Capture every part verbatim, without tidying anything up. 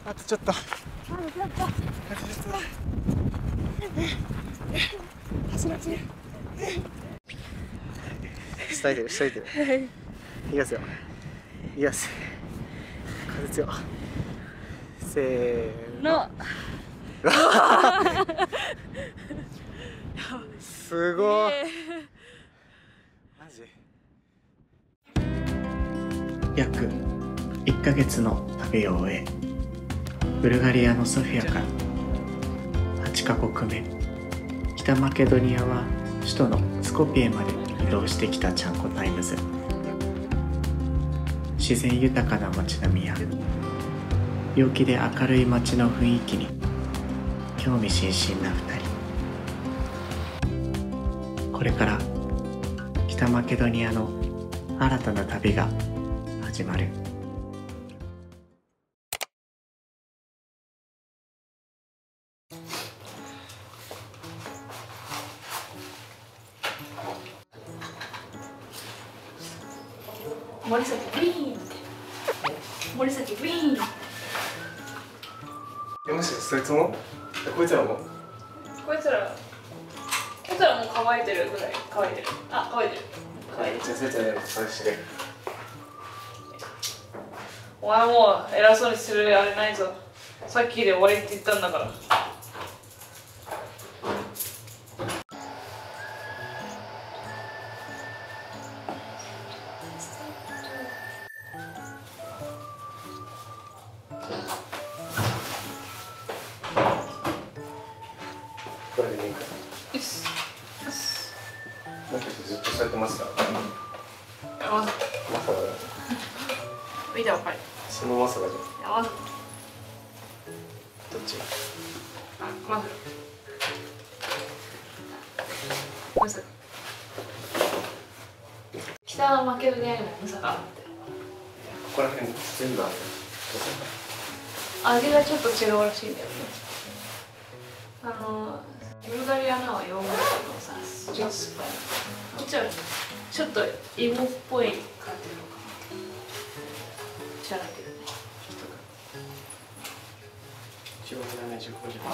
あとちょっと。あとちょっと。あとちょっと。走らせる。伝えてる、伝えてる。いきますよ。いきます。風強。せーの。すごい。マジ。約いっかげつの旅を終え、ブルガリアのソフィアからはちカ国目、北マケドニアは首都のスコピエまで移動してきたちゃんこタイムズ。自然豊かな街並みや陽気で明るい街の雰囲気に興味津々なふたり。これから北マケドニアの新たな旅が始まる。 森崎グリーンって森崎グリーン。 え、もしそいつもこいつらもこいつらこいつらもう乾いてるぐらい乾いてる。あ、乾いてる乾いてる。 じゃあそいつらね、それして。 お前もう偉そうにするあれないぞ。さっきで終わりって言ったんだから。 これでいいか。 よしよし。 なんかずっとそうやってますか。 まさまさかだ。 見てわかる。 そのまさかじゃん。 まずどっち。 あ、まずまず北マケドニアにもまさかあって、 ここら辺全部ある。 味がちょっと違うらしいんだよね。あのブルガリアのはヨーグルトのさ、ちょっと酸っぱい。こっちはちょっと芋っぽい感じのかな。知らないけどね。 一応ななじゅうごじゅう。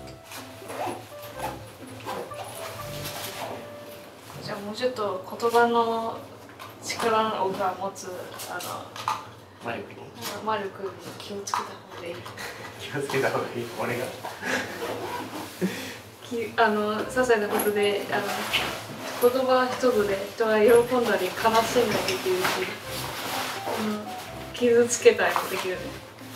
じゃあもうちょっと言葉の力をが持つあのマリクにマルクに気をつけた方がいい。 気をつけた方がいい。俺がきあの些細なことであの言葉一つで人が喜んだり悲しんだりできるし、うん、傷つけたりもできるね。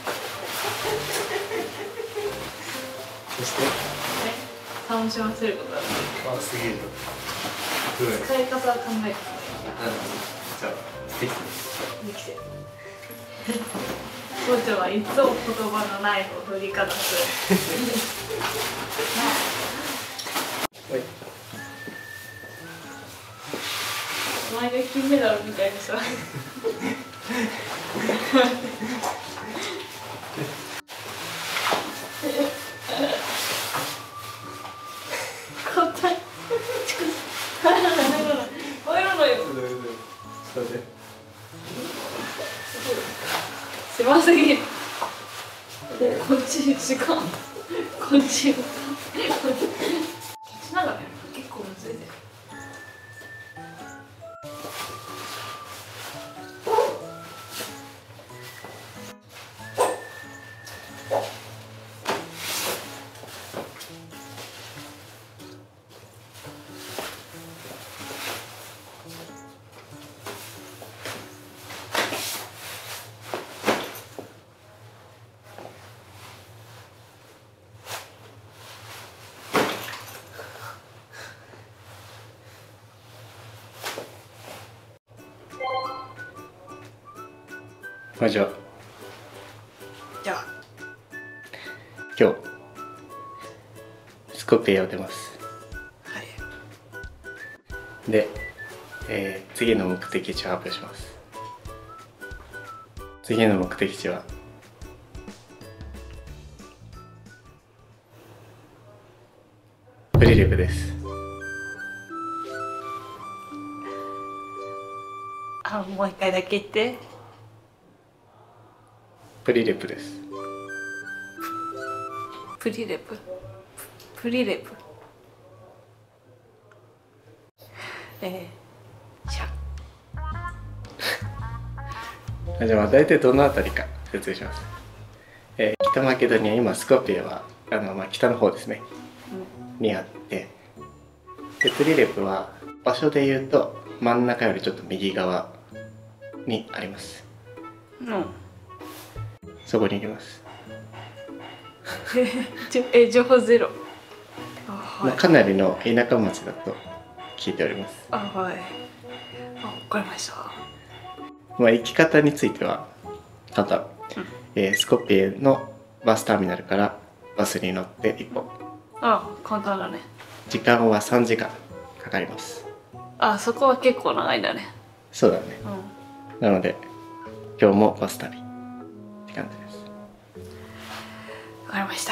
そしてね、楽しませることだね。 あ、すげえ。 使い方は考えてもいい。 じゃあできてできてる。父ちゃんはいつも言葉のない振り方する。お前が金メダルみたいにさ。硬い。こういうのよ。狭すぎる。こっち時間。こっち。こっちなんかね、結構むずいで。 まあ、じゃあじゃあ今日スコピエを出ます。 はい。 で、えー、次の目的地を発表します。次の目的地はプリレブです。 あ、もう一回だけ言って。 プリレプです。 プリレププリレプえー、じゃあじゃあ大体どのあたりか説明します。えー、北マケドニア、今スコピエはあの、まあ、北の方ですね、うん、にあって、でプリレプは場所で言うと真ん中よりちょっと右側にあります。 うん、 そこに行きます。 え、情報ゼロ。あ、はい、 まあ、かなりの田舎町だと聞いております。 あ、はい。あ、わかりました。 まあ、行き方については簡単、うん、えー、スコピエのバスターミナルからバスに乗って一本。 あ、簡単だね。 時間はさんじかんかかります。 あ、そこは結構長いんだね。 そうだね、うん、なので今日もバス旅って感じです。 わかりました。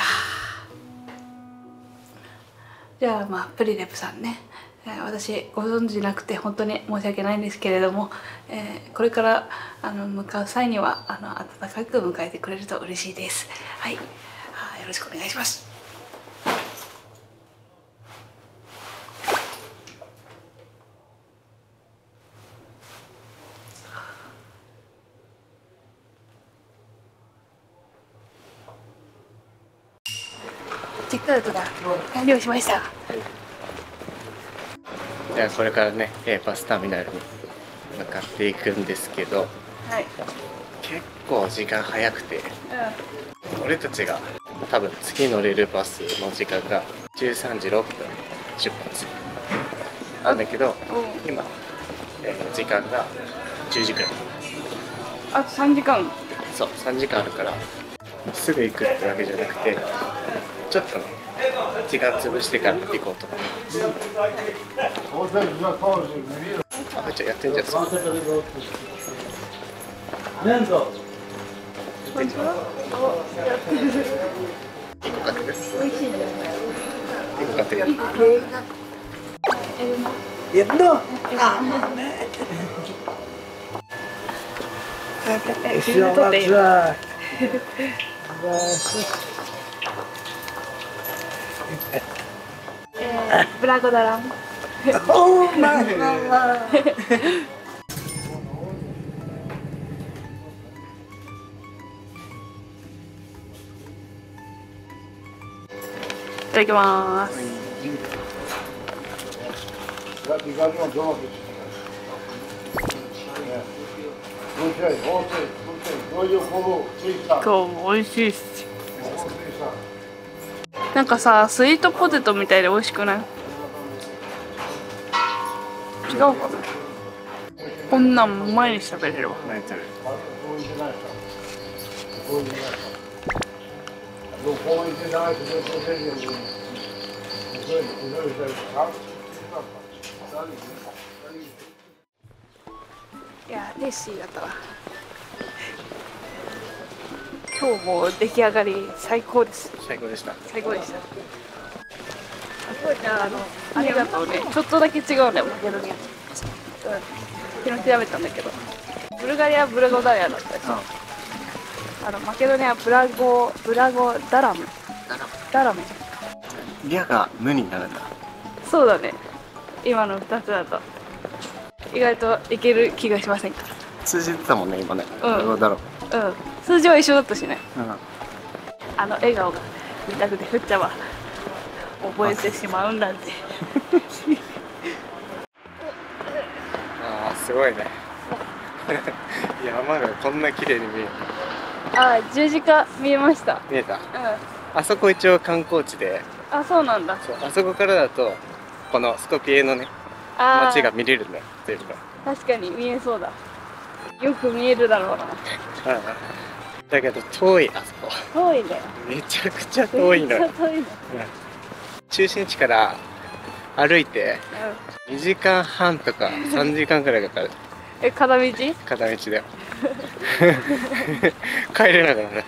じゃあまあプリレプさんね、私ご存知なくて本当に申し訳ないんですけれども、えー、これからあの向かう際にはあの温かく迎えてくれると嬉しいです。はい、よろしくお願いします。チェックアウトが完了しました。 じゃあこれからね、バスターミナルに向かっていくんですけど、はい、結構時間早くて、うん、俺たちが多分次乗れるバスの時間がじゅうさんじろっぷん出発なんだけど、今、えー、時間がじゅうじくらい。 あとさんじかん。 そうさんじかんあるからすぐ行くってわけじゃなくて、ちょっとね時間潰してから行こうと思います。あ、じゃあやってんじゃん。こんにちは。いっこ買ってく。美味しいね。いっこ買ってく。やった。 え、自分で撮っていい？えー、ブラゴダラン。おー、まあまあまあ。いただきます。今日も美味しいっす。なんかさ、スイートポテトみたいで美味しくない？違うかな。こんなん毎日食べれるわ。毎日食べれる。いや、テッシーだったわ。今日も出来上がり最高です。 最高でした。 最高でした。あの、ありがとうね。ちょっとだけ違うね、マケドニア。うん。昨日調べたんだけど、ブルガリアブラゴダリアだったでしょ。あのマケドニアブラゴブラゴダラム。ダラム。 リアが無になるんだ。 そうだね。今の二つだと意外といける気がしませんか。 数字出たもんね今ね。 うん。 どうだろう。 うん。数字は一緒だったしね。 うん。 あの笑顔が見たくてふっちゃは覚えてしまうんだって。 ああすごいね。山がこんな綺麗に見える。 ああ十字架見えました。 見えた。 うん。 あそこ一応観光地で。 あ、そうなんだ。 そう、あそこからだとこのスコピエのね街が見れるんだよ全部。 確かに見えそうだ。よく見えるだろうな。 だけど遠いあそこ。 遠いね。 めちゃくちゃ遠いの。めっちゃ遠いの。中心地から歩いてにじかんはんとかさんじかんくらいかかる。 え、片道？ 片道だよ。帰れながらね。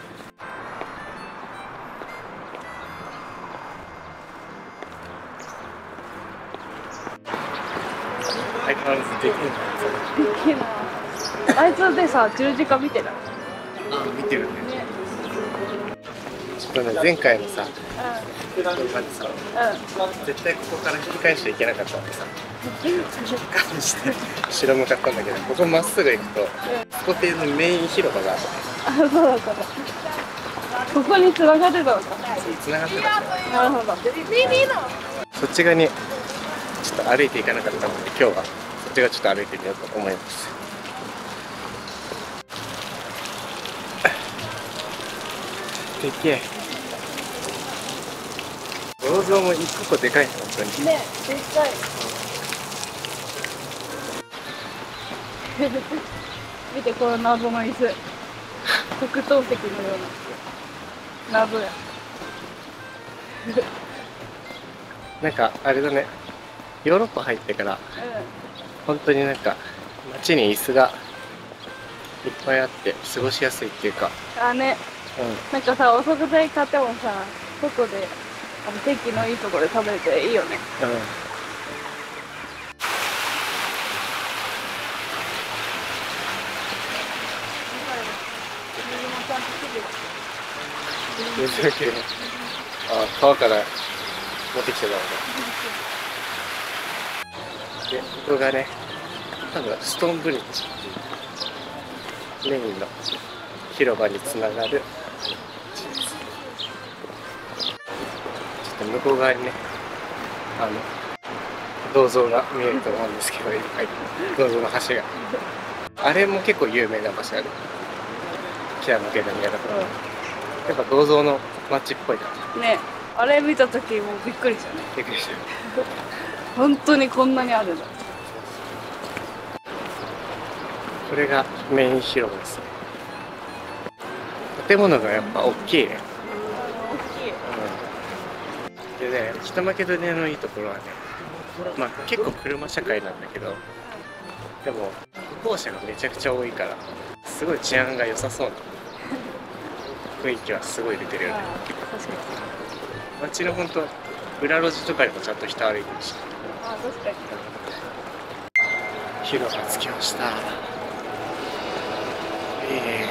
相変わらずできない。 できない。あいつでさ、十字架見てない？ あ、見てるね。 っとね、前回のさ、 う動画でさ、 ん絶対ここから引き返しちゃいけなかったんでさ、引き返して後ろ向かったんだけど、ここまっすぐ行くと、スコティのメイン広場がある。 あ、そうだったね。ここに繋がってたのか。 繋がってたんだよ。 なるほど。 そっち側にちょっと歩いていかなかったので、今日はそっち側ちょっと歩いてみようと思います。でけえ。銅像も一個個でかいね、本当に。 ね、でっかい。見てこの謎の椅子。特等席のような謎や。 なんかあれだね、ヨーロッパ入ってからう本当になんか街に椅子がいっぱいあって過ごしやすいっていうか、 ん。あ、ね。 うなんかさ、お食材買ってもさ、外であの天気のいいところで食べれていいよね。 ん、うん。水がきれい。あ、川から持ってきてたのね。で、ここがね、多分ストーンブリッジっていうメインの広場につながる。ちょっと向こう側にね、あの銅像が見えると思うんですけど、いっぱい銅像の橋が。あれも結構有名な場所ある。北のけど宮だから。やっぱ銅像の街っぽいな。 ね、あれ見た時もうびっくりしたね。 びっくりしてる。 本当にこんなにあるんだ。 これがメイン広場ですね。建物がやっぱ大きいね。 大きい。 でね、北マケドニアのいいところはね、まあ結構車社会なんだけど、でも歩行者がめちゃくちゃ多いから、すごい治安が良さそうな雰囲気はすごい出てるよね。 確かに。 街の本当裏路地とかにもちゃんと人歩いてるし。 あ、確かに。 広場着きました。え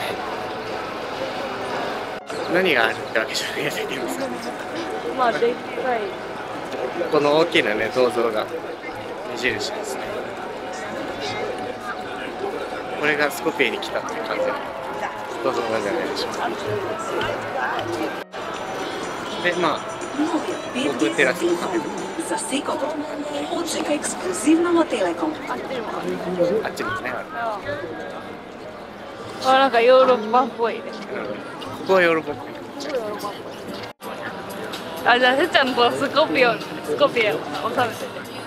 ー、何があるってわけじゃないんだけどさ、 まあ、でっかい。 この大きなね銅像が目印ですね。これがスコピエに来たっていう感じの銅像なんじゃないでしょうか。で、まあオープンテラスのカフェとかあっちもねある。 あ、なんかヨーロッパっぽいね。 ここはヨーロッパっぽい。 あ、じゃあせっちゃんこうスコピオスコピエを収めてて。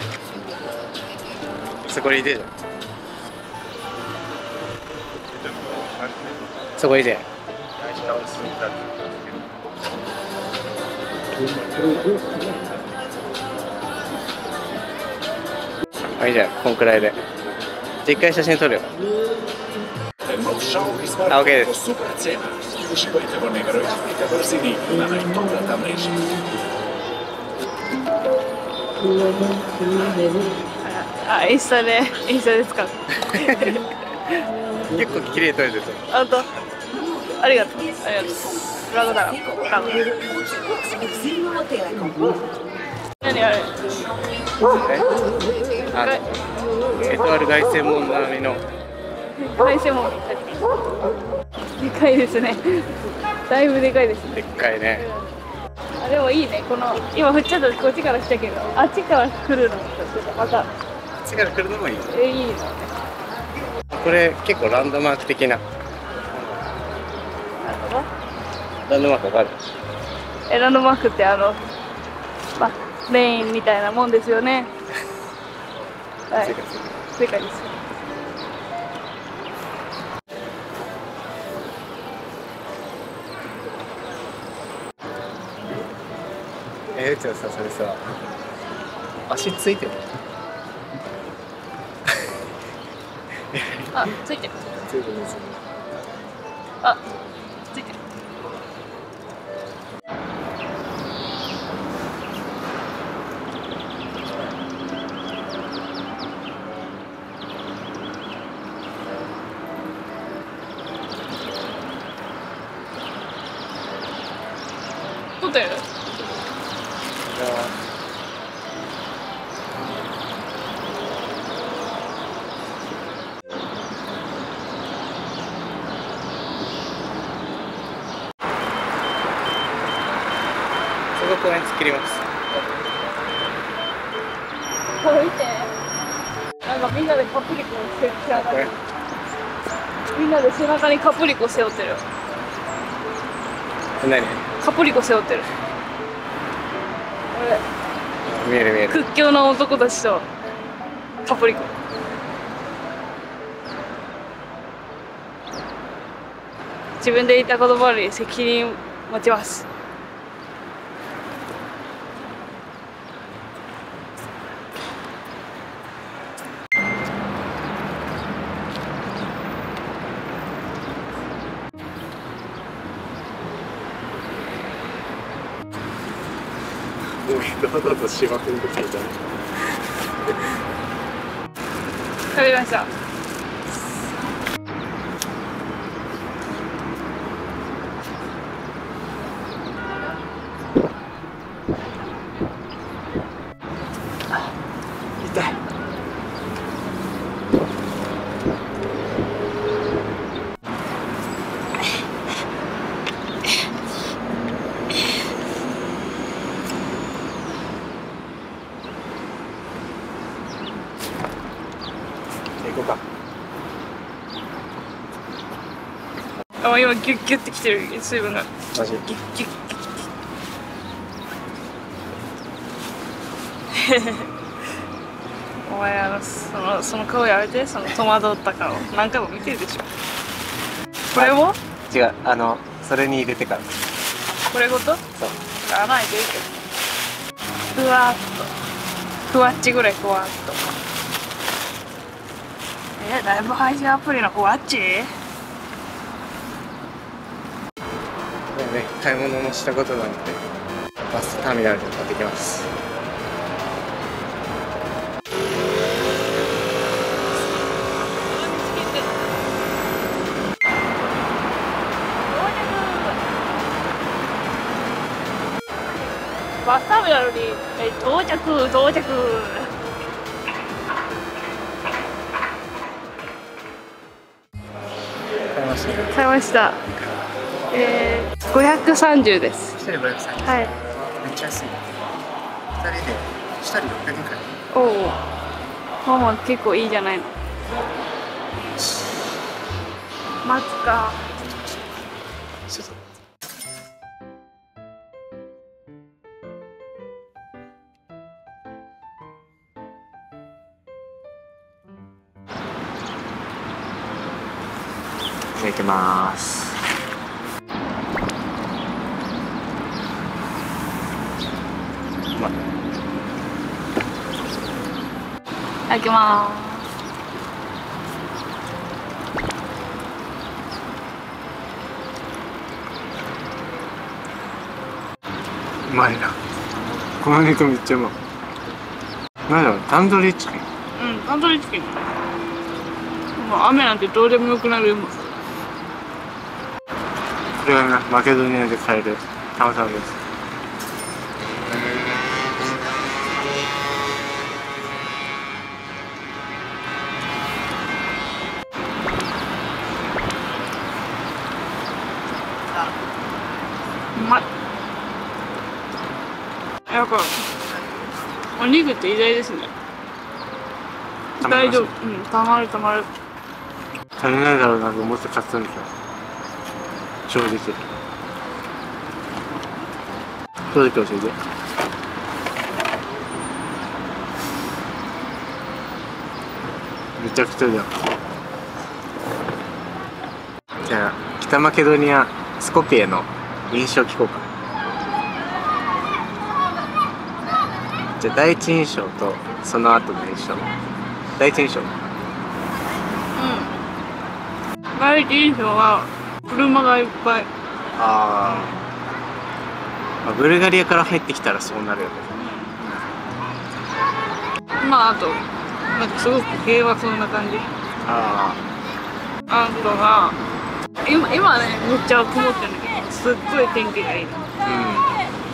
そこにいてじゃん。そこにいて。はい、じゃあこんくらいで。じゃあ一回写真撮るよ。あ、OK です。 あ、インスタでインスタで使う。 結構綺麗に撮れてる。 あと、ありがとう。ありがとう。ブラゴだろ。ブラゴ。何あれ？ えあのエトワル凱旋門並みの。 凱旋門。でかいですね。だいぶでかいですね。 でっかいね。 あ、でもいいね。この今ふっちゃったこっちから来たけど、あっちから来るのもまた。 あっちから来るのもいい。 え、いいのね。 これ結構ランドマーク的な。 なるほど。 ランドマークがある。 え、ランドマークってあの、まあ、メインみたいなもんですよね。はい。正解です。 えー、うちはさ、それさ、足ついてる。 あ、ついてる。 ついてるんですよ。 あ、ついてる。 テル。 その公園作ります。 これ見て。なんかみんなでカプリコを背負ってる。みんなで背中にカプリコ背負ってる。 何？ カプリコ背負ってる。これ。 見える見える。 屈強な男たちとカプリコ。自分で言った言葉に責任持ちます。 どうぞ芝生に出ていただいて。 食べました。 痛い。行こうか。 あ、今ギュッギュッてきてる水分が。 マジ？ ギュッギュッギュッギュッ。お前あのそのその顔やめて、その戸惑った顔何回も見てるでしょ。これも？ 違う、あのそれに入れてから。 これごと？ そう。 穴開いてるけど。ふわっと。ふわっちぐらいふわっと。え、ライブ配信アプリのふわっち？ ね、買い物もしたことなのでバスターミナルで買ってきます。 バスターミナルにえ到着到着。 買いました。 買いました。えー、ごひゃくさんじゅうです。 一人ごひゃくさんじゅう。 はい。 めっちゃ安い。二人で一人ろっぴゃくえんくらい。 おお。ママ結構いいじゃないの。待つか。 ちょっと。じゃあ行きます。ま開けまーす。 うまいな。この肉めっちゃうまい。なんだろう、タンドリーチキン。 うん、タンドリーチキン。もう雨なんてどうでもよくなるうまさ。 これがね、マケドニアで買えるタマタマです。 うまい。やっぱお肉って偉大ですね。大丈夫。うん、たまるたまる。 足りないだろうなと思って買ったんですよ。正直。正直教えて。めちゃくちゃじゃん。じゃあ北マケドニアスコピエの印象聞こうか。じゃあ第一印象とその後の印象。第一印象。 うん。第一印象は車がいっぱい。 あー、まあブルガリアから入ってきたらそうなるよね。 まああとなんかすごく平和そうな感じ。 ああとは今今ねめっちゃ曇ってるんだけどすっごい天気がいいの。 あ、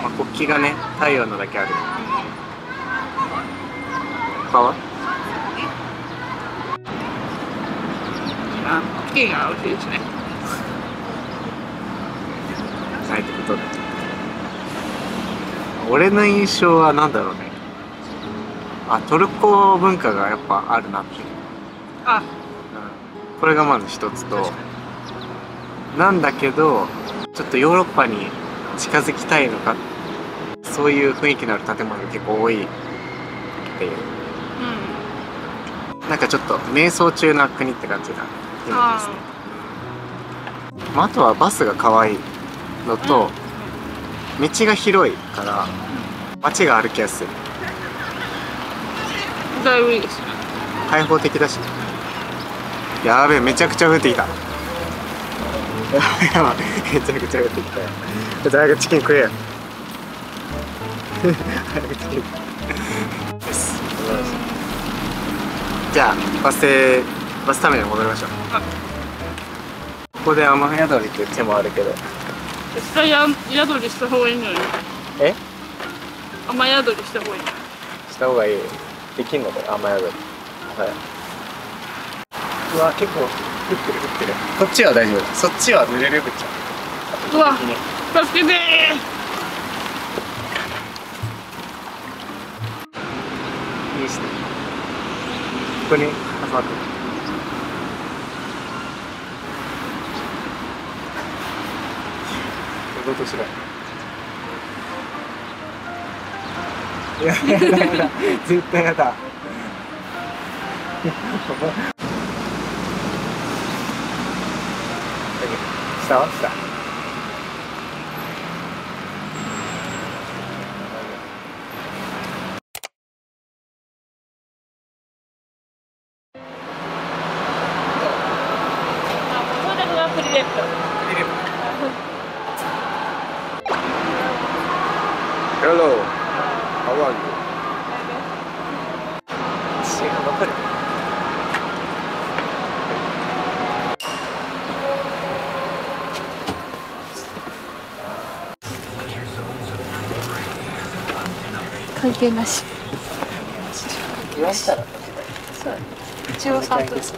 まあ、国旗がね太陽のだけある。他はあ、チキンが美味しいですね。 はいってことで、俺の印象は何だろうね。あ、トルコ文化がやっぱあるなっていう。 あ、 うん、これがまず一つと、なんだけどちょっとヨーロッパに近づきたいのか、そういう雰囲気のある建物が結構多いっていう、 うん、 なんかちょっと瞑想中な国って感じなイメージですね。まあ、あとはバスが可愛いのと、うん、道が広いから街が歩きやすい。 だいぶいいですね。 開放的だし、やべえ、めちゃくちゃ降ってきた。やばいやばい、めちゃくちゃ降ってきたよ。ちょっと早くチキン食えよ。早くチキンです。じゃあバス停、バスターミナルに戻りましょう。ここで雨宿りっていう手もあるけど、 絶対や宿りした方がいいのに。 え、 雨宿りした方がいい。 した方がいい。できんのかな、雨宿り。はい。うわ、結構降ってる降ってる。こっちは大丈夫。そっちは濡れるぶっちゃう。 うわ、助けてー。 いいして。ここに挟まってる。仕事しない。いや、やだやだ、絶対やだ。下は下。 プリレップ。 Hello, how are you? シンガポール。 関係なし。 言わしたら。 そう。一応さんぷん。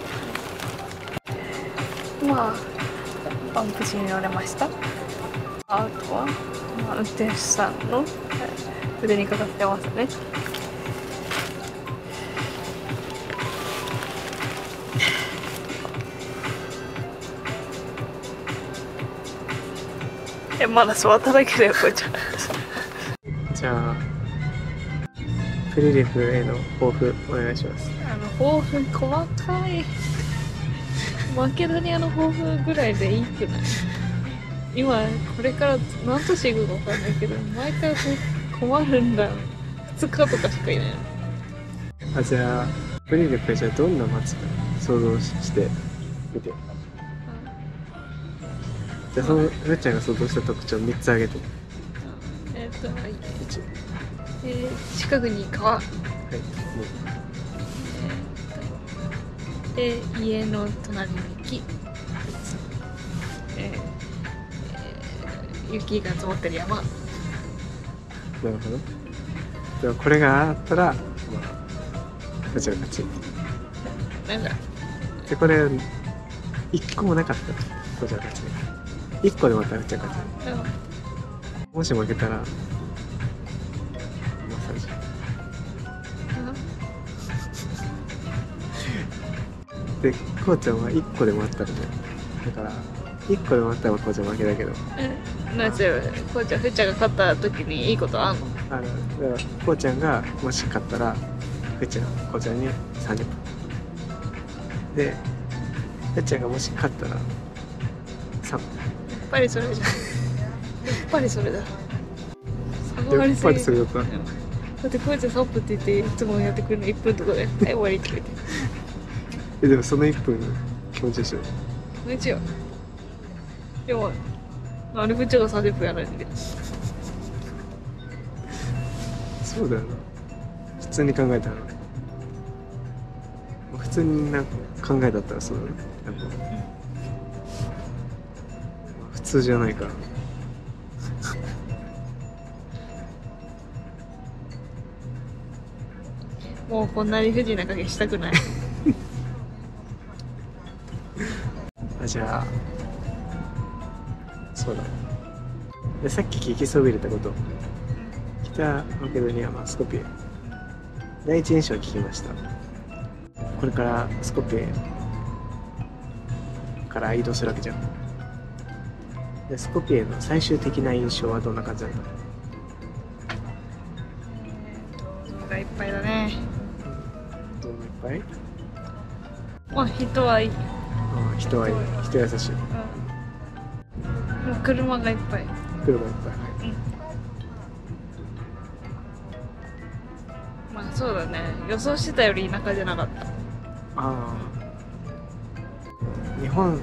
まあ、バンク地に乗れました。あとは、まあ、運転手さんの腕にかかってますね。え、まだ座っただけだよ、これじゃ。 じゃあ、プリレフへの抱負お願いします。 あの抱負細かい。マケドニアの抱負ぐらいでいいくない？今これから何都市行くか分かんないけど、毎回困るんだ。ふつかとかしかいない。 あ、じゃあプリレフじゃあどんな街か想像してみて。じゃあそのふーちゃんが想像した特徴みっつあげて。 えっと、えー、近くに川。はい。で、家の隣に木。えーえー、雪が積もってる山。 なるほど。でもこれがあったら、まあ、こちら勝ち。 なんだ。 で、これいっこもなかったらこちら勝ち。いっこでまたこちら勝ち。うん、もし負けたらマッサージ。で、こうちゃんはいっこでもあったらね。だからいっこでもあったらこうちゃん負けだけど。 なんでこうちゃん、ふーちゃんが勝った時にいいことあんの？ あの、だからこうちゃんがもし勝ったらふーちゃん、こうちゃんにさんじゅっぷん。で、ふーちゃんがもし勝ったらさんぷん。 やっぱりそれじゃん。やっぱりそれだ。 やっぱりそれだった。 だってこいつさんぷんって言っていつもやってくるのいっぷんとかで、はい終わりって言って。 え、でもそのいっぷん気持ちいいでしょ。 気持ちいいよ。でもなんでふーちゃんがさんじゅっぷんやらないんだよ。 そうだよな。普通に考えたらね。普通になんか考えだったらそうだね。なんか、うん、普通じゃないから。 もうこんな理不尽な加減したくない。 あ、じゃあそうだね。でさっき聞きそびれたこと、北マケドニアはスコピエ、第一印象を聞きました。これからスコピエから移動するわけじゃん。でスコピエの最終的な印象はどんな感じなんだろう。 人がいっぱいだね。 どんないっぱい？ まあ人はいい。 うん、人はいい、人優しい。 うん、もう車がいっぱい。 車いっぱい。はい。 うん、まあそうだね。予想してたより田舎じゃなかった。 ああ。日本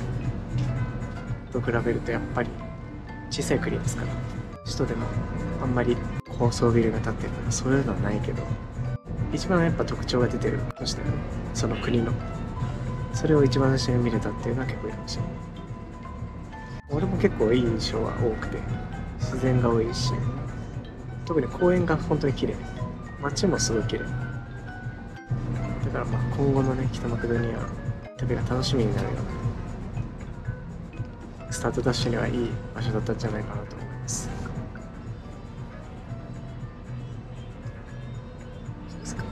と比べるとやっぱり小さい国ですから、首都でもあんまり高層ビルが建ってるとかそういうのはないけど、一番やっぱ特徴が出てるとしてもその国のそれを一番最初に見れたっていうのは結構いいかもしれない。俺も結構いい印象は多くて、自然が多いし、特に公園が本当に綺麗、街もすごい綺麗だから、まあ今後のね北マケドニア旅が楽しみになるようなスタートダッシュにはいい場所だったんじゃないかなと思います。そうですか。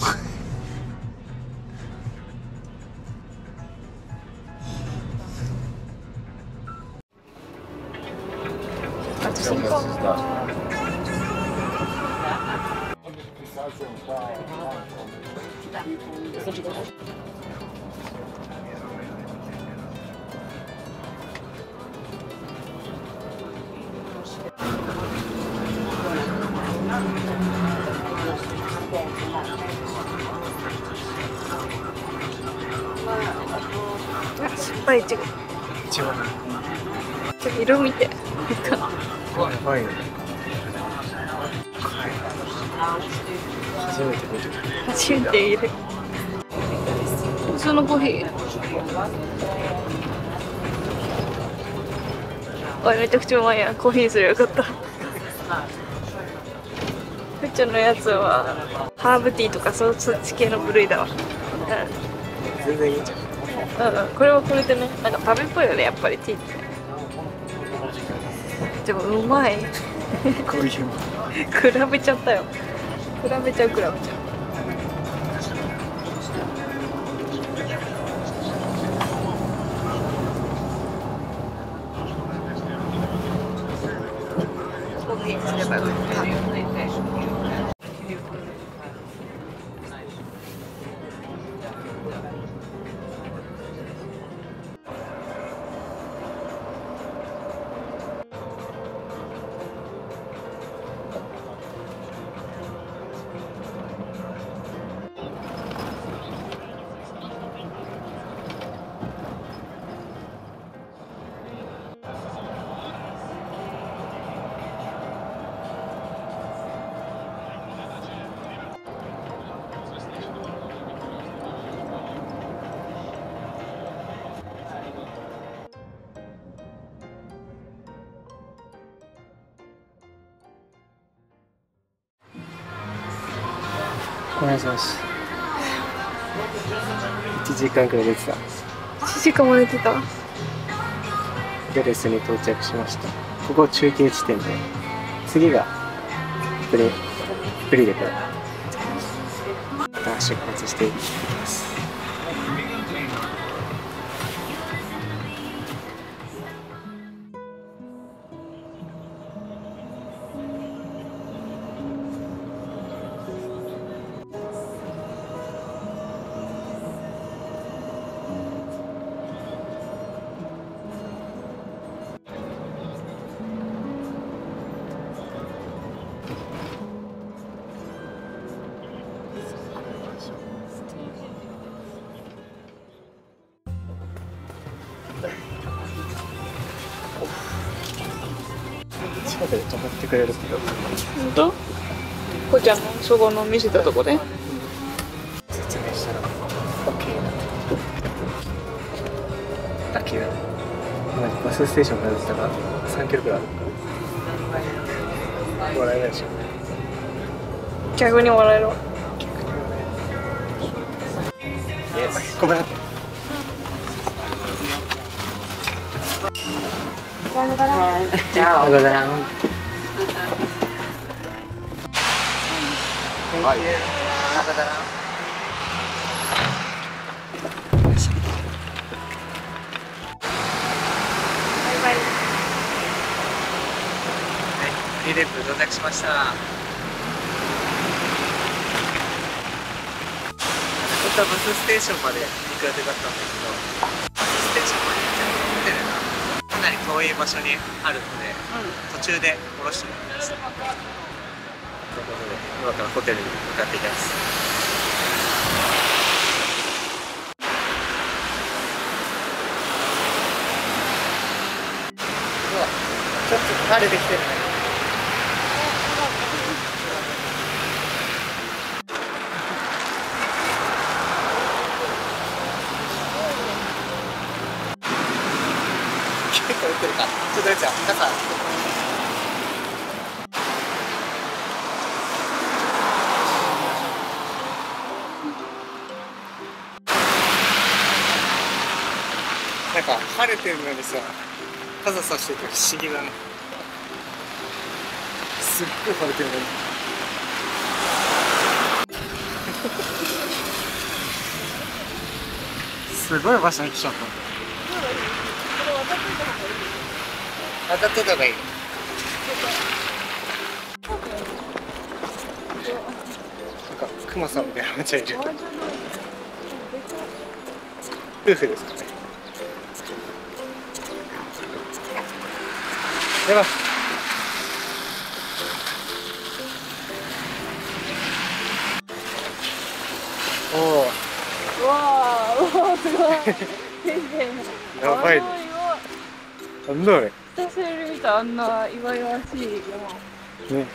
あと新婚。あ、酸っぱいいちご。 一番ちょっと色見て。 やばいよね。初めて見る。 初めて見る。普通のコーヒー。おい、めちゃくちゃうまいやん。コーヒーにすればよかった。ふっちゃんのやつはハーブティーとかそっち系の部類だわ。うん、 全然いいんじゃん。 うんうん、これはこれでね、なんか食べっぽいよね、やっぱりティーって。でもうまい。 こういう比べちゃったよ。比べちゃう比べちゃう。コーヒーにすればよかった。 お願いします。いちじかんくらい寝てた。 いちじかんも寝てた。 ベレスに到着しました。ここ中継地点で、次がプレプリレプ。また出発していきます。近くで泊まってくれるけど。 本当？こうちゃんのそこの見せたとこで説明したら OK だ。ラッキーだね。バスステーションからだったらさんキロくらいあるから笑えないでしょ。 逆に笑えるわ。 逆に笑ごめんなさい。じゃあ、ございます。はい。リレープ到着しました。本当はバスステーションまで行く予定だったんだけど、バスステーションまで行っちゃうホテルがかなり遠い場所にあるので、うん、途中で降ろしてもらいました。ということで、今からホテルに向かっていきます。うわ、ちょっと晴れてきてるね。結構打ってるか。ちょっとやつや、傘。なんか晴れてるのにさ、傘さしてて不思議だね。すっごい晴れてるのに。すごい場所に来ちゃった。渡ってた方がいい。なんかクマさんみたいなめっちゃいる。夫婦ですかね。では。おお。 うわー、うわー、すごい。 やばいね。なんだあれ。 久しぶりに見たあんな岩々しい山。 ね。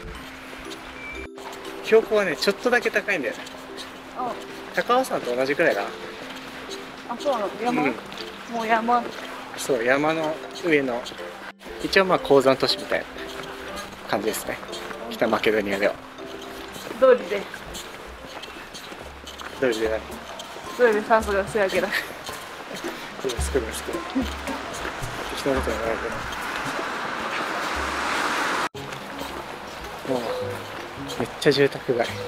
標高はね、ちょっとだけ高いんだよね。 あ、 高尾山と同じくらいだな。 あ、そうなの、山、うん、もう山。 そう、山の上の、一応まあ鉱山都市みたいな感じですね。北マケドニアでは。 通りで。 通りで何？ 通りで酸素が薄いわけだ。 そうです、少ない少ない。人のことはないけど。もうめっちゃ住宅街。ア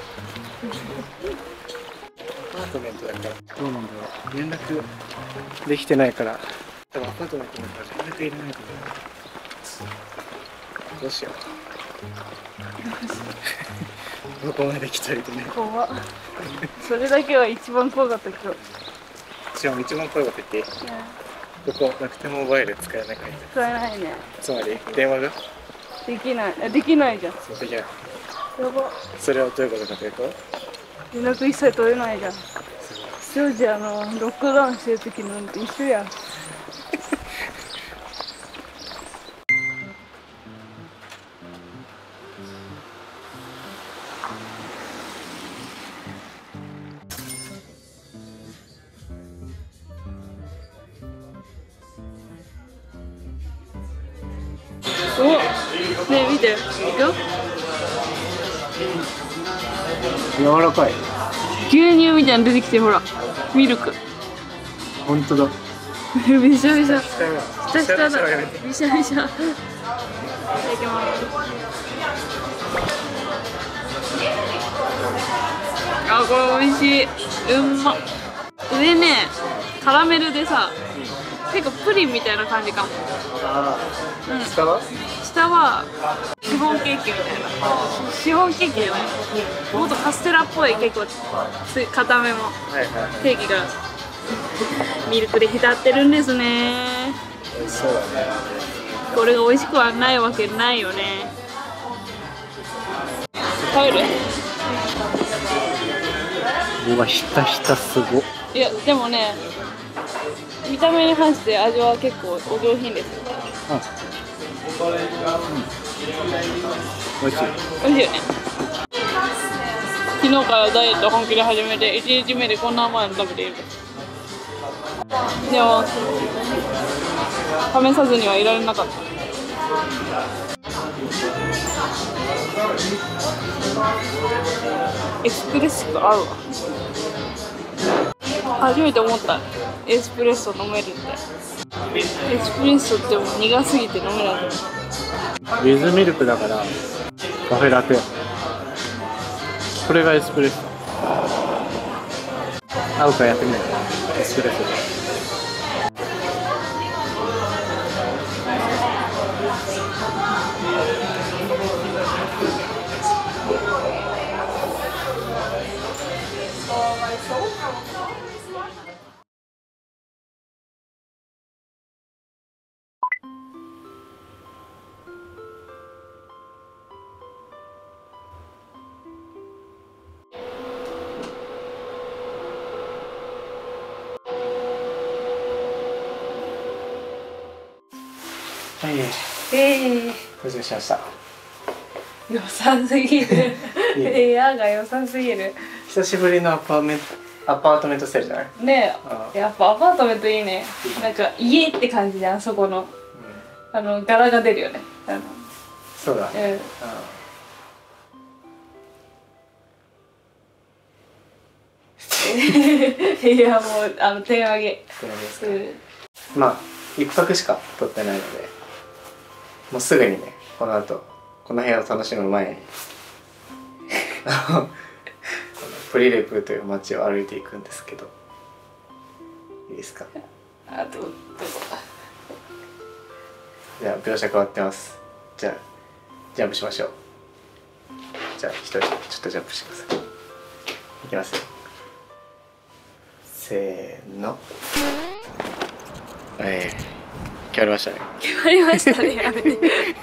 パートメントだからどうなんだろう。連絡できてないから、多分アパートメントだから連絡入れないと思う。どうしよう。どこまで来たりとね。 怖っ。それだけは一番怖かったけど。 一番一番怖かったっけ？ここ楽天モバイル使えないから。 使えないね。 つまり電話ができない。できないじゃん。 そうできない。 やば。 それはどういうことかというと、 連絡一切取れないじゃん。ジョージアのロックダウンしてる時なんて一緒やん。お、ねえ見て、いくよ。 柔らかい。 牛乳みたいなの出てきて、ほら、ミルク。 本当だ。 びしゃびしゃ。下下だ。びしゃびしゃ。いただきます。あ、これ美味しい。うんま。上ね、カラメルでさ、結構プリンみたいな感じかも。 ああ、うん、下は？ 下はシフォンケーキみたいな。シフォンケーキじゃない。もっとカステラっぽい結構つ固めもケーキがミルクで浸ってるんですね。 美味しそうだね。 これが美味しくはないわけないよね。食べる？ うわ、ひたひたすご。 いやでもね、見た目に関して味は結構お上品です。 あ、うん、美味しい。 美味しいよね。昨日からダイエット本気で始めていちにちめでこんな甘いの食べている。でも試さずにはいられなかった。エスプレッソと合うわ。 初めて思った。エスプレッソ飲めるって。エスプレッソってもう苦すぎて飲めない。 ゆずミルクだからカフェラテ。これがエスプレッソ。合うかやってみないか。エスプレッソで。はい、 ええ、 到着しました。 良さすぎる。部屋が良さすぎる。 久しぶりのアパーメント、アパートメントスタイルじゃない？ ねえ、やっぱアパートメントいいね。なんか家って感じで、あそこの、うん、あの柄が出るよね。あのそうだね。 うん、いやもうあの点上げ。 点上げですか。うん、まあ一泊しか取ってないので、もうすぐにね、この後この部屋を楽しむ前にプリレプという街を歩いていくんですけど、いいですか？ あ、どうぞ。 じゃあ描写変わってます。じゃあジャンプしましょう。じゃあ一人ちょっとジャンプしてください。いきますよ。せーの。えー、決まりましたね。 決まりましたね。やめて。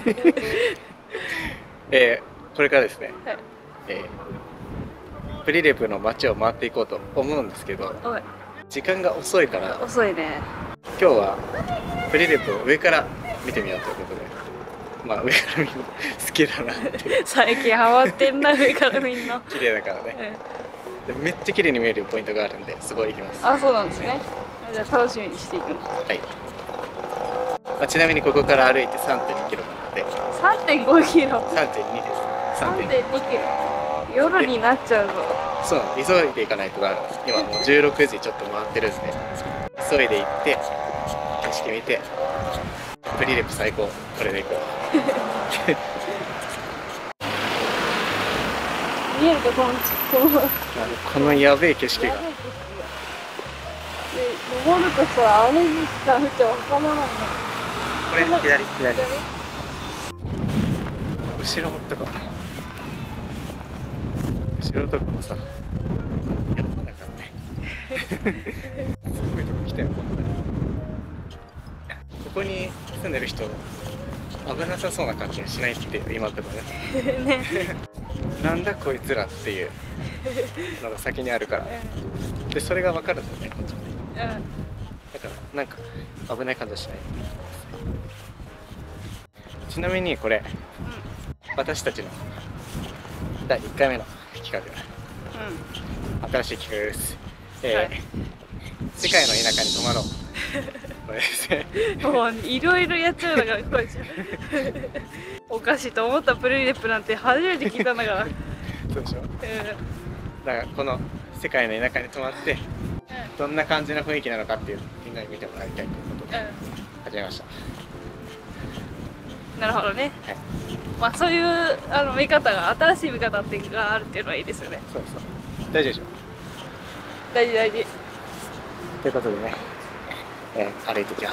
えー、これからですね、 はい、 えー、プリレプの街を回っていこうと思うんですけど、時間が遅いから遅いね。 今日はプリレプを上から見てみようということで、まあ上から見るの好きだなって最近ハマってんな、上から見るの綺麗だからね、うん、でめっちゃ綺麗に見えるポイントがあるんで、すごい行きます。 あ、そうなんですね。じゃあ楽しみにしていくの。 はい、まあ、ちなみにここから歩いて さんてんにキロなのでさんてんごキロさんてんに です。 さんてんに キロ夜になっちゃうぞ。 そうなの、急いでいかないとなる。今もうじゅうろくじちょっと回ってるんで、急いで行って景色見て、プリレプ最高、これで行く見えるか、このこのこのやべえ景色が。 登るとさ、あれにしか見てわかんないんだ。 これ左左後ろとか後ろとかもさ、山だからねすごいとこ来たよ。ここに住んでる人危なさそうな感じがしないっていう今とかねねなんだこいつらっていうのが先にあるから、でそれが分かるんだよね、こっちもね。だからなんか危ない感じはしない。ちなみにこれ、うん、私たちのだいいっかいめの企画、うん、新しい企画です。えーはい、世界の田舎に泊まろうこれですね。 もういろいろやっちゃうだからこれじゃおかしいと思ったプリレプなんて初めて聞いたんだからそうでしょ、うん、だからこの世界の田舎に泊まって、うん、どんな感じの雰囲気なのかっていうみんなに見てもらいたいということで、うん、始めました。 なるほどね、はい、まあそういうあの見方が、新しい見方っていうのがあるっていうのはいいですよね。 そうそう、大事でしょ。 大事大事ということでね、えー、歩いていきます。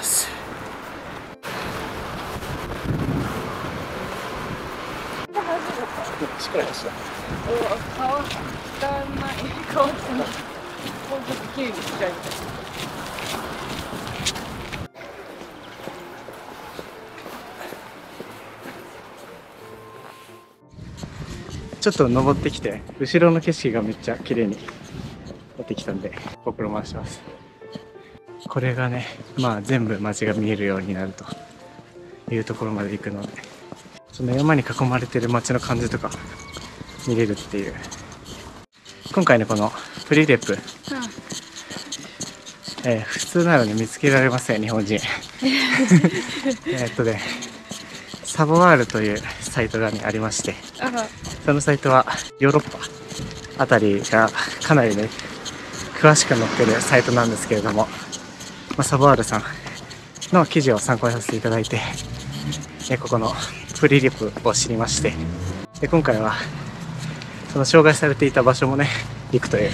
しっかり走った。 おお、変わったない変わってない。もうちょっと綺麗にしたいみたいな。 ちょっと登ってきて、後ろの景色がめっちゃ綺麗になってきたんで、GoPro回します。これがね、まあ全部街が見えるようになるというところまで行くので、その山に囲まれてる街の感じとか見れるっていう。今回のこのプリレプ、うん、えー、普通ならね見つけられません、日本人えっとねサボワールというサイトが、ね、ありまして、そのサイトはヨーロッパあたりがかなりね詳しく載ってるサイトなんですけれども、まあ、サボアールさんの記事を参考にさせていただいて、えここのプリリプを知りまして、で今回はその障害されていた場所もね行くという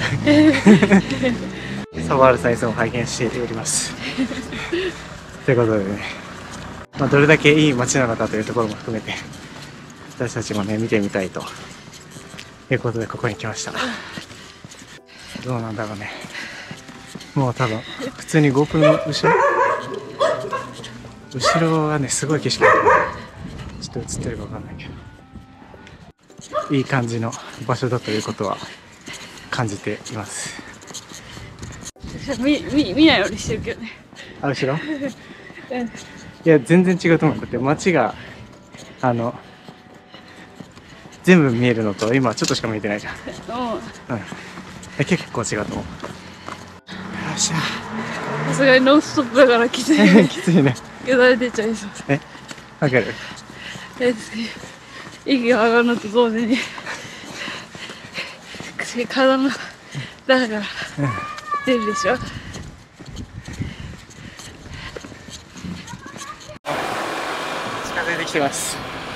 サボアールさんいつも拝見しておりますということでね、まあ、どれだけいい街なのかというところも含めて私たちもね見てみたいということでここに来ました。どうなんだろうね。もう多分普通に GoPro の後ろ後ろはねすごい景色がちょっと映ってるか分かんないけど、いい感じの場所だということは感じています。 見見見ないようにしてるけどね。 あ、後ろいや全然違うと思う。だって街があの全部見えるのと今ちょっとしか見えてないじゃん。うん、結構違うと思う。よっしゃ。 さすがにノンストップだからきついね。 きついね。 よだれ出ちゃいそう。 え、わかる。 え、息が上がるのと同時に体の中から出るでしょ。近づいてきてます。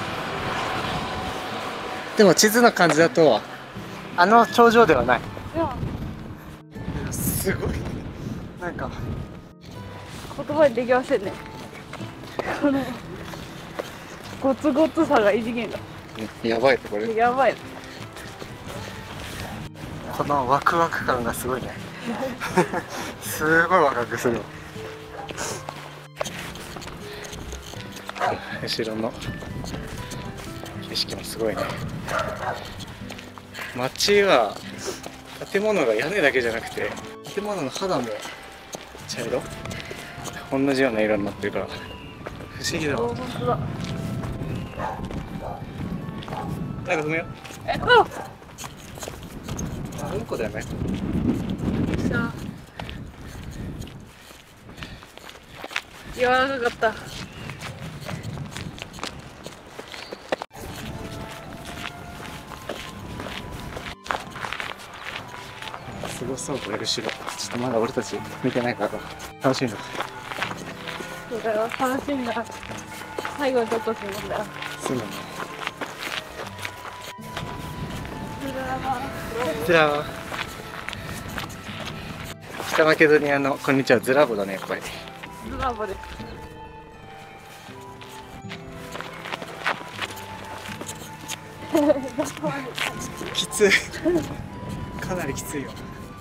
でも地図の感じだとあの頂上ではない。すごいなんか言葉にできませんね。このゴツゴツさが異次元だ。 やばいこれ。 やばい。 このワクワク感がすごいねすごいワクワクする。後ろの景色もすごいね。街は建物が屋根だけじゃなくて建物の肌も茶色同じような色になってるから不思議だわ。 本当だ。 なんか踏めよ。 え、うん。 あ、うんこだよね。 さあ。柔らかかった。 すごそうこれ後ろ。ちょっとまだ俺たち見てないから楽しいの。 そうだよ、楽しいんだ。最後に撮ったつもりだよ。 そうなの。 こちらは北マケドニアのこんにちはズラボだねやっぱり。 ズラボです。 きついかなりきついよ。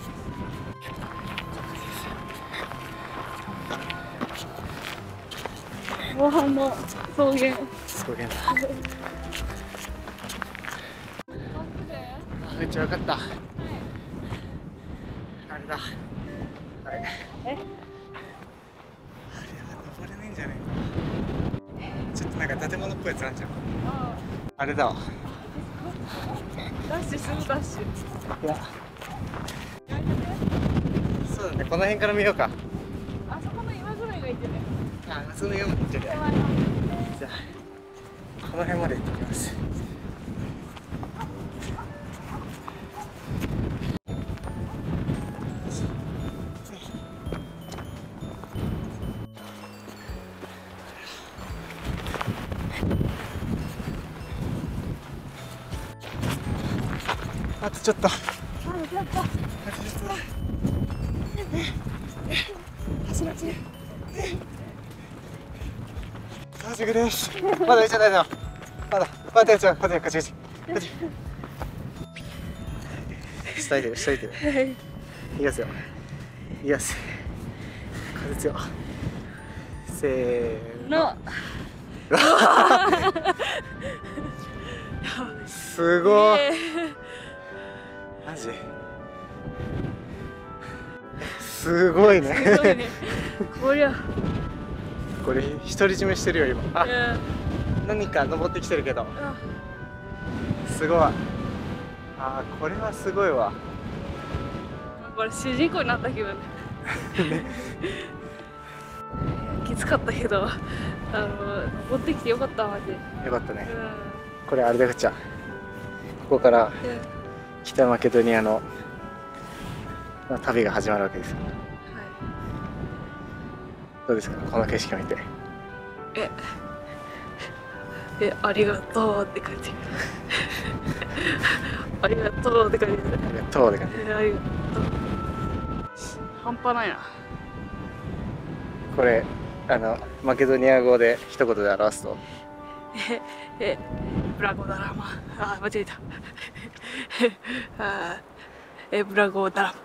後半の草原。 草原だ。めっちゃ分かった。あれだ。あれ。 え？ あれは登れないんじゃないの？ちょっとなんか建物っぽいやつなんじゃん。 ああれだわ。 ダッシュすぐダッシュ。 いや。そうだね。この辺から見ようか。 あそこの岩ぐらいがいてね。 あ、その山に行ってる。じゃあこの辺まで行ってきます。あとちょっと。あとちょっと。あとちょっと。走らせる。完食です。まだ行っちゃないの。まだ。まだやっちゃう。まだやっちゃう。こっち。下いてる。下いてる。いきますよ。いきます。風強。せーの。すごい。マジ。すごいね。 すごいね。こりゃ。 これ独り占めしてるよ今。あ、何か登ってきてるけど。すごい。あ、これはすごいわ。 これ主人公になった気分。きつかったけど、あの登ってきてよかったマジ。 よかったね。これあれだっちゃ。ここから北マケドニアの旅が始まるわけですよ。 はい、 どうですか、この景色を見て。 ええありがとうって感じありがとうって感じですね。 ありがとうって感じ。 えありがとう。半端ないな。 これあのマケドニア語で一言で表すと、 ええブラゴダラマ、あ間違えたあえブラゴダラマ。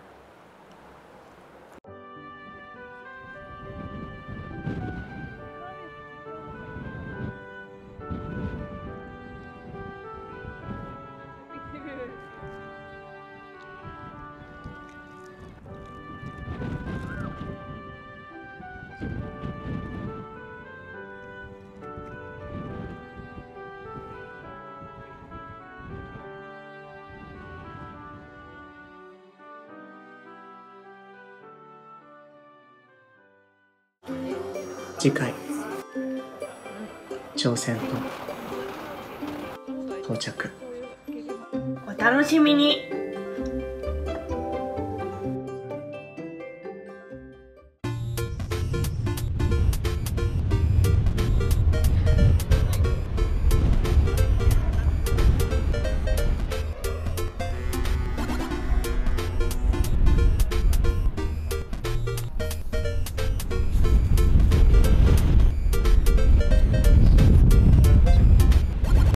次回朝鮮島到着。 お楽しみに。